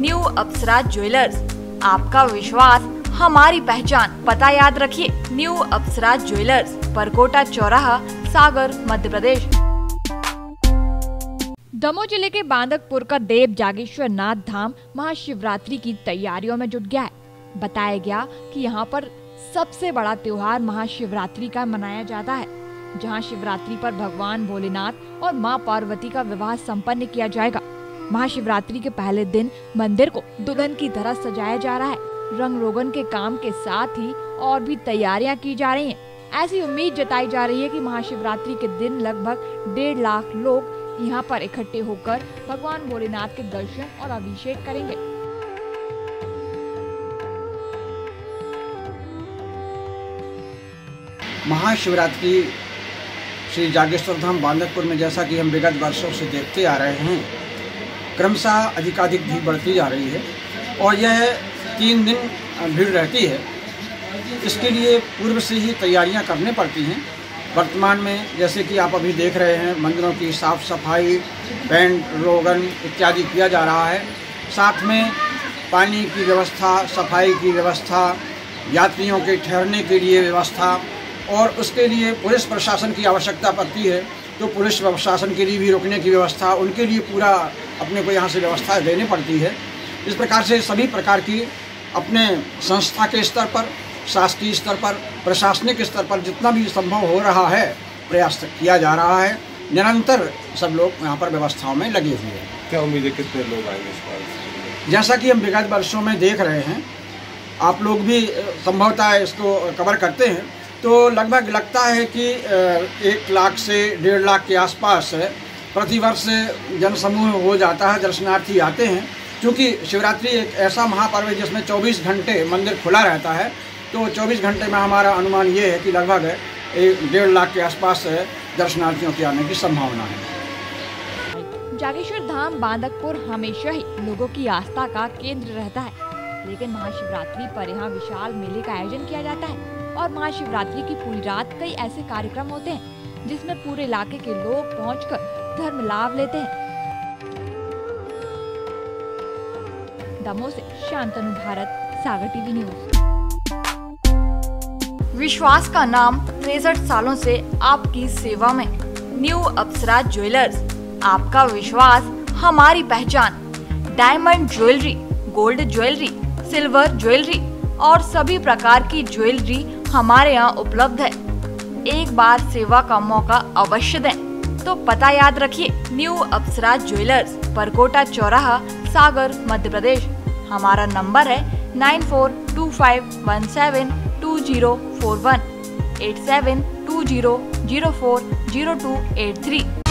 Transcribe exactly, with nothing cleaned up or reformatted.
New अप्सरा jewellers, आपका विश्वास हमारी पहचान। पता याद रखिए, न्यू अप्सरा ज्वेलर्स, परकोटा चौराहा, सागर, मध्य प्रदेश। दमोह जिले के बांदकपुर का देव जागेश्वर नाथ धाम महाशिवरात्रि की तैयारियों में जुट गया है। बताया गया कि यहाँ पर सबसे बड़ा त्योहार महाशिवरात्रि का मनाया जाता है, जहाँ शिवरात्रि पर भगवान भोलेनाथ और माँ पार्वती का विवाह संपन्न किया जाएगा। महाशिवरात्रि के पहले दिन मंदिर को दुल्हन की तरह सजाया जा रहा है। रंग रोगन के काम के साथ ही और भी तैयारियां की जा रही हैं। ऐसी उम्मीद जताई जा रही है कि महाशिवरात्रि के दिन लगभग डेढ़ लाख लोग यहाँ पर इकट्ठे होकर भगवान भोलेनाथ के दर्शन और अभिषेक करेंगे। महाशिवरात्रि श्री जागेश्वर धाम बांदकपुर में, जैसा कि हम विगत वर्षों से देखते आ रहे हैं, क्रमशः अधिकाधिक भीड़ बढ़ती जा रही है और यह तीन दिन भीड़ रहती है। इसके लिए पूर्व से ही तैयारियां करनी पड़ती हैं। वर्तमान में जैसे कि आप अभी देख रहे हैं, मंदिरों की साफ सफाई, पेंट रोगन इत्यादि किया जा रहा है। साथ में पानी की व्यवस्था, सफाई की व्यवस्था, यात्रियों के ठहरने के लिए व्यवस्था, और उसके लिए पुलिस प्रशासन की आवश्यकता पड़ती है, तो पुलिस प्रशासन के लिए भी रुकने की व्यवस्था, उनके लिए पूरा अपने को यहाँ से व्यवस्था देनी पड़ती है। इस प्रकार से सभी प्रकार की अपने संस्था के स्तर पर, शासकीय स्तर पर, प्रशासनिक स्तर पर जितना भी संभव हो रहा है प्रयास किया जा रहा है। निरंतर सब लोग यहाँ पर व्यवस्थाओं में लगे हुए हैं। क्या उम्मीद है कितने लोग आएंगे इस बार? जैसा कि हम विगत वर्षों में देख रहे हैं, आप लोग भी संभवतः इसको कवर करते हैं, तो लगभग लगता है कि एक लाख से डेढ़ लाख के आसपास प्रतिवर्ष जनसमूह हो जाता है, दर्शनार्थी आते हैं। क्योंकि शिवरात्रि एक ऐसा महापर्व है जिसमें चौबीस घंटे मंदिर खुला रहता है, तो चौबीस घंटे में हमारा अनुमान ये है कि लगभग एक डेढ़ लाख के आसपास दर्शनार्थियों के आने की संभावना है। जागेश्वर धाम बांदकपुर हमेशा ही लोगों की आस्था का केंद्र रहता है, लेकिन महाशिवरात्रि पर यहाँ विशाल मेले का आयोजन किया जाता है और महाशिवरात्रि की पूरी रात कई ऐसे कार्यक्रम होते हैं जिसमें पूरे इलाके के लोग पहुंचकर धर्म लाभ लेते हैं। दमोह से शांतनु भारत, सागर टीवी न्यूज। विश्वास का नाम तिरसठ सालों से आपकी सेवा में। न्यू अप्सरा ज्वेलर्स, आपका विश्वास हमारी पहचान। Diamond jewellery, gold jewellery, silver jewellery और सभी प्रकार की ज्वेलरी हमारे यहाँ उपलब्ध है। एक बार सेवा का मौका अवश्य दें, तो पता याद रखिए, न्यू अप्सरा ज्वेलर्स, परकोटा चौराहा, सागर, मध्य प्रदेश। हमारा नंबर है nine four two five one seven two zero four one, eight seven two zero zero four zero two eight three.